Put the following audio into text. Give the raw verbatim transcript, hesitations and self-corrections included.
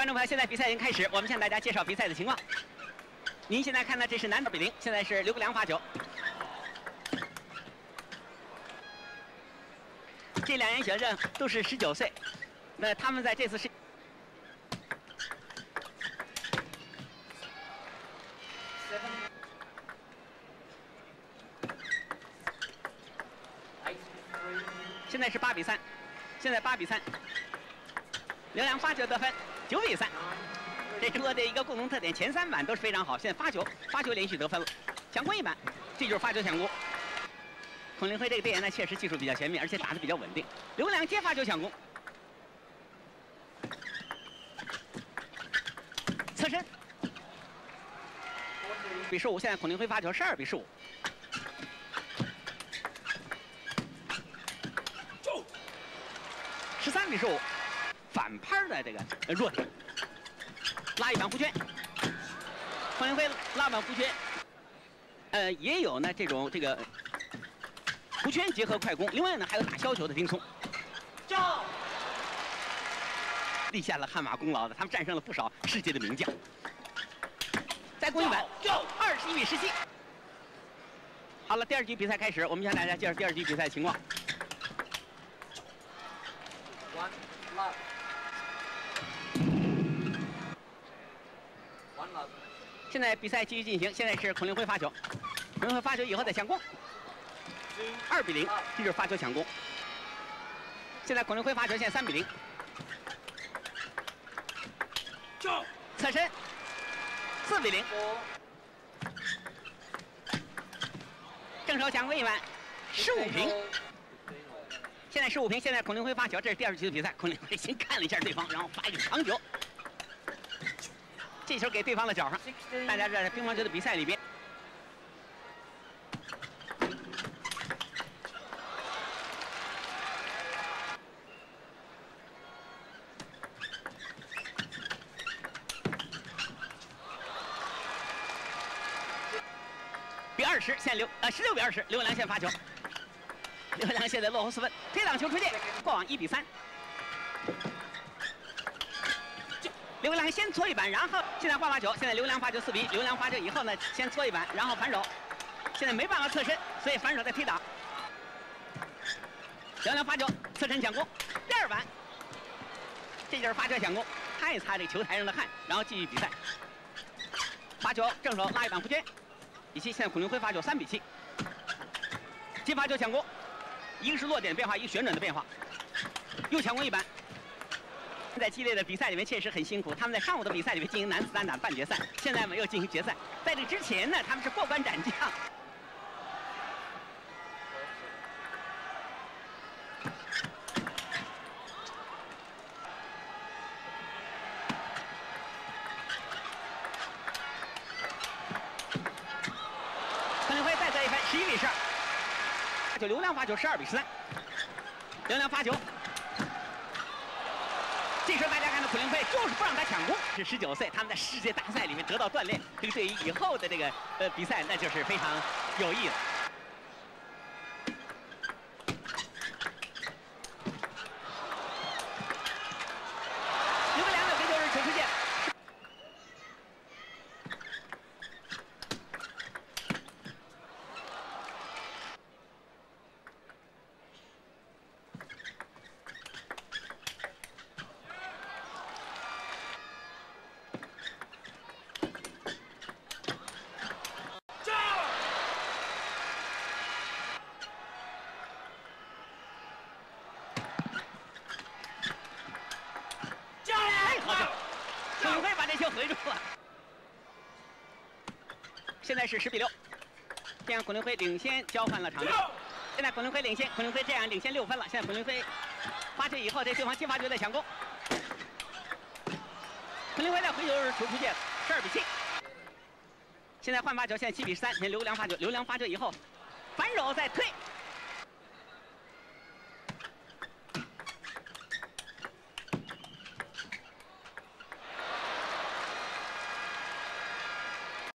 观众朋友，现在比赛已经开始，我们向大家介绍比赛的情况。您现在看到这是男二比零，现在是刘国梁发球。这两员学生都是十九岁，那他们在这次是。 现在是八比三，现在八比三，刘梁发球得分九比三。这中国的一个共同特点，前三板都是非常好。现在发球发球连续得分了，抢攻一板，这就是发球抢攻。孔令辉这个队员呢，确实技术比较全面，而且打得比较稳定。刘梁接发球抢攻，侧身，比十五。现在孔令辉发球十二比十五。 十三比十五，反拍的这个弱点，拉一板弧圈。孔令辉拉板弧圈，呃，也有呢这种这个弧圈结合快攻，另外呢还有打削球的丁松，立下了汗马功劳的，他们战胜了不少世界的名将。再攻一板，二十一比十七。好了，第二局比赛开始，我们向大家介绍第二局比赛情况。 One love. One love. 现在比赛继续进行，现在是孔令辉发球，孔令辉发球以后再抢攻，二比零，这就是发球抢攻。现在孔令辉发球，现在三比零，侧身，四比零，正手抢攻一板，十五平。 现在十五平，现在孔令辉发球，这是第二局的比赛。孔令辉先看了一下对方，然后发一个长球，这球给对方的脚上。大家知道，在乒乓球的比赛里边，比二十，现在刘呃十六比二十，刘国梁先发球。 刘国梁现在落后四分，推挡球出界，过往一比三。刘国梁先搓一板，然后现在换发球，现在刘梁发球四比一。刘梁发球以后呢，先搓一板，然后反手，现在没办法侧身，所以反手再推挡。刘梁发球侧身抢攻，第二板，这就是发球抢攻，擦一擦这球台上的汗，然后继续比赛。发球正手拉一板弧圈，比七。现在孔令辉发球三比七，接发球抢攻。 一个是落点的变化，一个旋转的变化，又抢攻一板。在激烈的比赛里面确实很辛苦，他们在上午的比赛里面进行男子单打半决赛，现在没有进行决赛。在这之前呢，他们是过关斩将。孔令辉再得一分，十一比十二。 就刘梁发球十二比十三，刘梁发球，这时候大家看到孔令辉就是不让他抢攻，是十九岁，他们在世界大赛里面得到锻炼，这个对于以后的这个呃比赛那就是非常有益了。刘国梁的回球是球出界。 回住了，现在是十比六，这样孔令辉领先交换了场地。现在孔令辉领先，孔令辉这样领先六分了。现在孔令辉发球以后，这对方接发球在抢攻，孔令辉在回球时球出界了，十二比七。现在换发球，现在七比十三。现在刘国梁发球，刘国梁发球以后反手再推，